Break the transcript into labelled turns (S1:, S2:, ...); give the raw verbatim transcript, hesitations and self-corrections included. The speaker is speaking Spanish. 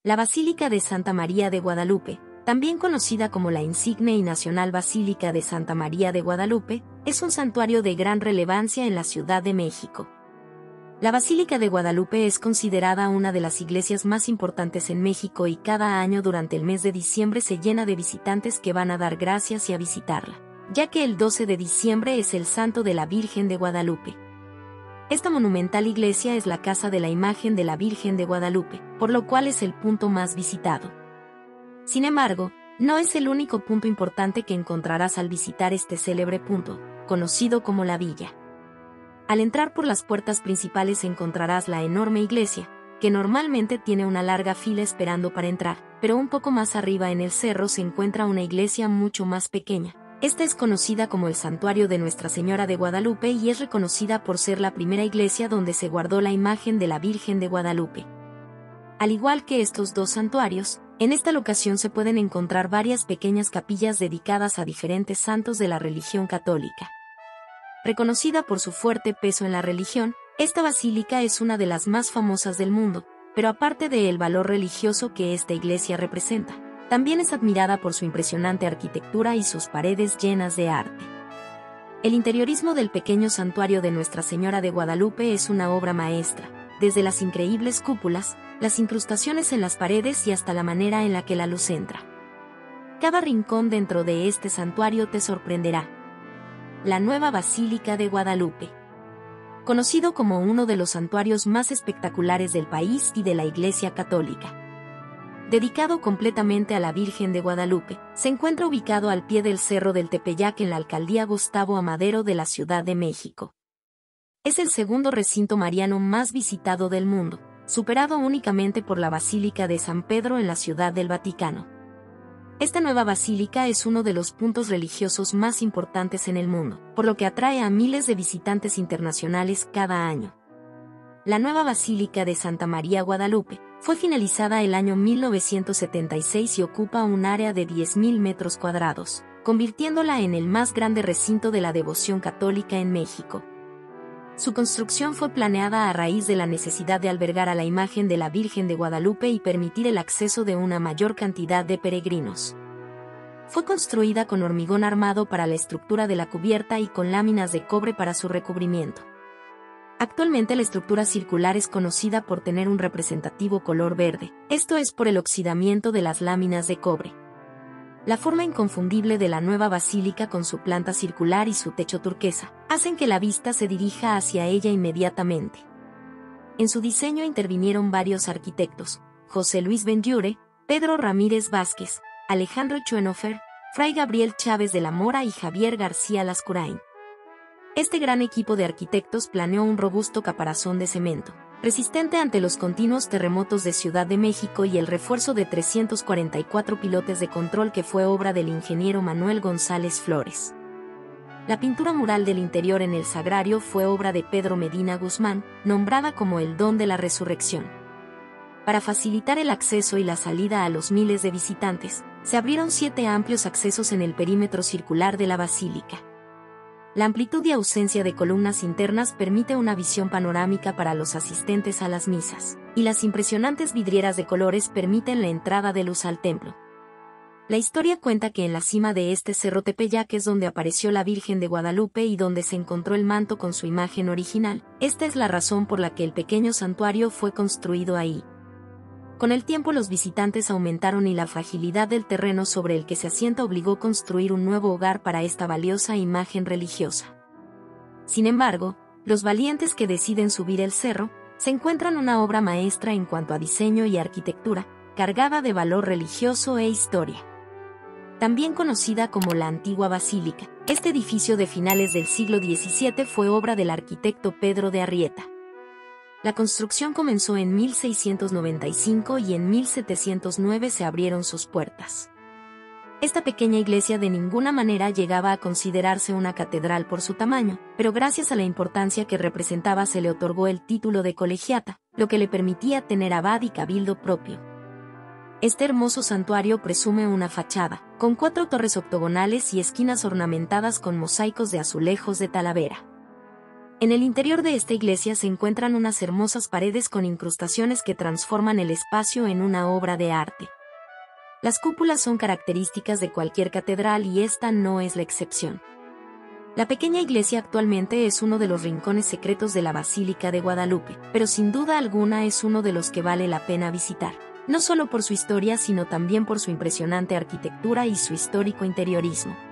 S1: La Basílica de Santa María de Guadalupe, también conocida como la insigne y nacional Basílica de Santa María de Guadalupe, es un santuario de gran relevancia en la Ciudad de México. La Basílica de Guadalupe es considerada una de las iglesias más importantes en México y cada año durante el mes de diciembre se llena de visitantes que van a dar gracias y a visitarla, ya que el doce de diciembre es el santo de la Virgen de Guadalupe. Esta monumental iglesia es la casa de la imagen de la Virgen de Guadalupe, por lo cual es el punto más visitado. Sin embargo, no es el único punto importante que encontrarás al visitar este célebre punto, conocido como la Villa. Al entrar por las puertas principales encontrarás la enorme iglesia, que normalmente tiene una larga fila esperando para entrar, pero un poco más arriba en el cerro se encuentra una iglesia mucho más pequeña. Esta es conocida como el Santuario de Nuestra Señora de Guadalupe y es reconocida por ser la primera iglesia donde se guardó la imagen de la Virgen de Guadalupe. Al igual que estos dos santuarios, en esta locación se pueden encontrar varias pequeñas capillas dedicadas a diferentes santos de la religión católica. Reconocida por su fuerte peso en la religión, esta basílica es una de las más famosas del mundo, pero aparte del valor religioso que esta iglesia representa, también es admirada por su impresionante arquitectura y sus paredes llenas de arte. El interiorismo del pequeño santuario de Nuestra Señora de Guadalupe es una obra maestra, desde las increíbles cúpulas, las incrustaciones en las paredes y hasta la manera en la que la luz entra. Cada rincón dentro de este santuario te sorprenderá. La nueva Basílica de Guadalupe. Conocido como uno de los santuarios más espectaculares del país y de la Iglesia Católica. Dedicado completamente a la Virgen de Guadalupe, se encuentra ubicado al pie del Cerro del Tepeyac en la alcaldía Gustavo Amadero de la Ciudad de México. Es el segundo recinto mariano más visitado del mundo, superado únicamente por la Basílica de San Pedro en la Ciudad del Vaticano. Esta nueva basílica es uno de los puntos religiosos más importantes en el mundo, por lo que atrae a miles de visitantes internacionales cada año. La nueva Basílica de Santa María Guadalupe fue finalizada el año mil novecientos setenta y seis y ocupa un área de diez mil metros cuadrados, convirtiéndola en el más grande recinto de la devoción católica en México. Su construcción fue planeada a raíz de la necesidad de albergar a la imagen de la Virgen de Guadalupe y permitir el acceso de una mayor cantidad de peregrinos. Fue construida con hormigón armado para la estructura de la cubierta y con láminas de cobre para su recubrimiento. Actualmente la estructura circular es conocida por tener un representativo color verde, esto es por el oxidamiento de las láminas de cobre. La forma inconfundible de la nueva basílica con su planta circular y su techo turquesa, hacen que la vista se dirija hacia ella inmediatamente. En su diseño intervinieron varios arquitectos: José Luis Benlliure, Pedro Ramírez Vázquez, Alejandro Schoenhofer, Fray Gabriel Chávez de la Mora y Javier García Lascurain. Este gran equipo de arquitectos planeó un robusto caparazón de cemento, resistente ante los continuos terremotos de Ciudad de México y el refuerzo de trescientos cuarenta y cuatro pilotes de control que fue obra del ingeniero Manuel González Flores. La pintura mural del interior en el sagrario fue obra de Pedro Medina Guzmán, nombrada como el Don de la Resurrección. Para facilitar el acceso y la salida a los miles de visitantes, se abrieron siete amplios accesos en el perímetro circular de la basílica. La amplitud y ausencia de columnas internas permite una visión panorámica para los asistentes a las misas, y las impresionantes vidrieras de colores permiten la entrada de luz al templo. La historia cuenta que en la cima de este cerro Tepeyac es donde apareció la Virgen de Guadalupe y donde se encontró el manto con su imagen original. Esta es la razón por la que el pequeño santuario fue construido ahí. Con el tiempo los visitantes aumentaron y la fragilidad del terreno sobre el que se asienta obligó a construir un nuevo hogar para esta valiosa imagen religiosa. Sin embargo, los valientes que deciden subir el cerro, se encuentran una obra maestra en cuanto a diseño y arquitectura, cargada de valor religioso e historia. También conocida como la Antigua Basílica, este edificio de finales del siglo diecisiete fue obra del arquitecto Pedro de Arrieta. La construcción comenzó en mil seiscientos noventa y cinco y en mil setecientos nueve se abrieron sus puertas. Esta pequeña iglesia de ninguna manera llegaba a considerarse una catedral por su tamaño, pero gracias a la importancia que representaba se le otorgó el título de colegiata, lo que le permitía tener abad y cabildo propio. Este hermoso santuario presume una fachada, con cuatro torres octogonales y esquinas ornamentadas con mosaicos de azulejos de Talavera. En el interior de esta iglesia se encuentran unas hermosas paredes con incrustaciones que transforman el espacio en una obra de arte. Las cúpulas son características de cualquier catedral y esta no es la excepción. La pequeña iglesia actualmente es uno de los rincones secretos de la Basílica de Guadalupe, pero sin duda alguna es uno de los que vale la pena visitar, no solo por su historia sino también por su impresionante arquitectura y su histórico interiorismo.